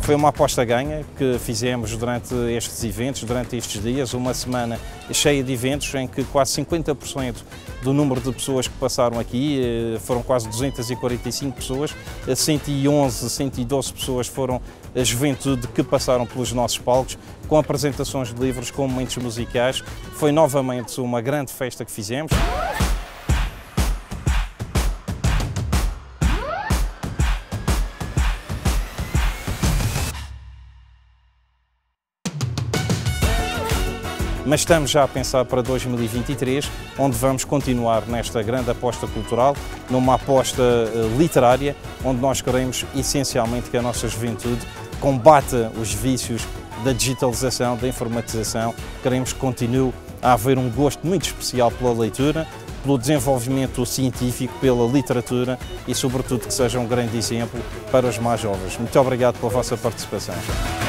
Foi uma aposta ganha que fizemos durante estes eventos, durante estes dias, uma semana cheia de eventos em que quase 50% do número de pessoas que passaram aqui, foram quase 245 pessoas, 111, 112 pessoas foram a juventude que passaram pelos nossos palcos, com apresentações de livros, com momentos musicais. Foi novamente uma grande festa que fizemos. Mas estamos já a pensar para 2023, onde vamos continuar nesta grande aposta cultural, numa aposta literária, onde nós queremos essencialmente que a nossa juventude combata os vícios da digitalização, da informatização. Queremos que continue a haver um gosto muito especial pela leitura, pelo desenvolvimento científico, pela literatura e, sobretudo, que seja um grande exemplo para os mais jovens. Muito obrigado pela vossa participação.